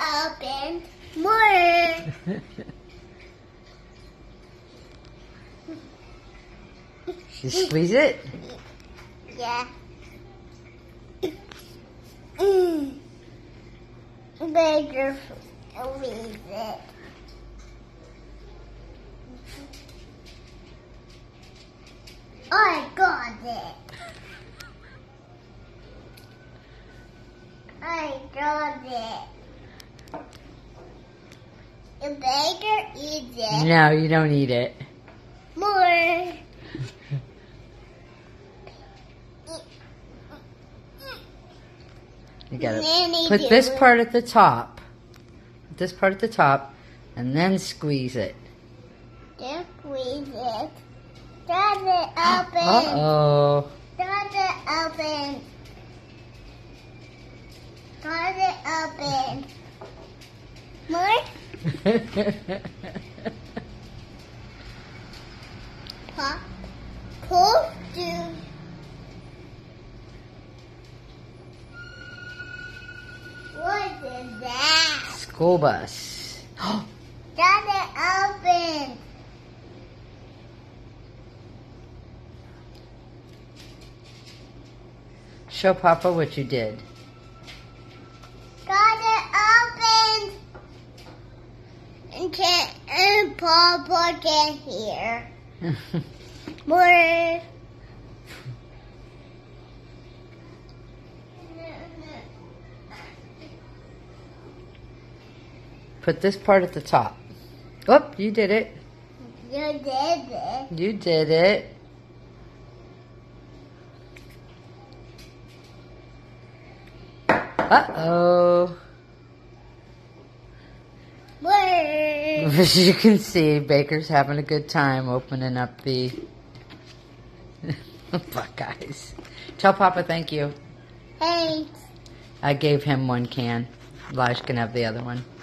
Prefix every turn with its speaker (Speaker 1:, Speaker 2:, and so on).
Speaker 1: open more.
Speaker 2: You squeeze it?
Speaker 1: Yeah. Bigger squeeze it. I got it. I got it. The baker eats it.
Speaker 2: No, you don't eat it.
Speaker 1: More.
Speaker 2: You gotta
Speaker 1: Nanny
Speaker 2: put
Speaker 1: do
Speaker 2: this
Speaker 1: it.
Speaker 2: part at the top. Put this part at the top, and then squeeze it.
Speaker 1: Just squeeze it. Does it open?
Speaker 2: Uh-oh.
Speaker 1: Does it open? Does it open? More? Pop. Pull. Do. What is that?
Speaker 2: School bus.
Speaker 1: Does it open?
Speaker 2: Show Papa what you did.
Speaker 1: Does it open? And Papa can hear. More.
Speaker 2: Put this part at the top. Oh, you did it.
Speaker 1: You did it.
Speaker 2: You did it. Uh-oh.
Speaker 1: More.
Speaker 2: As you can see, Baker's having a good time opening up the buckeyes. Tell Papa thank you.
Speaker 1: Thanks.
Speaker 2: I gave him one can. Elijah can have the other one.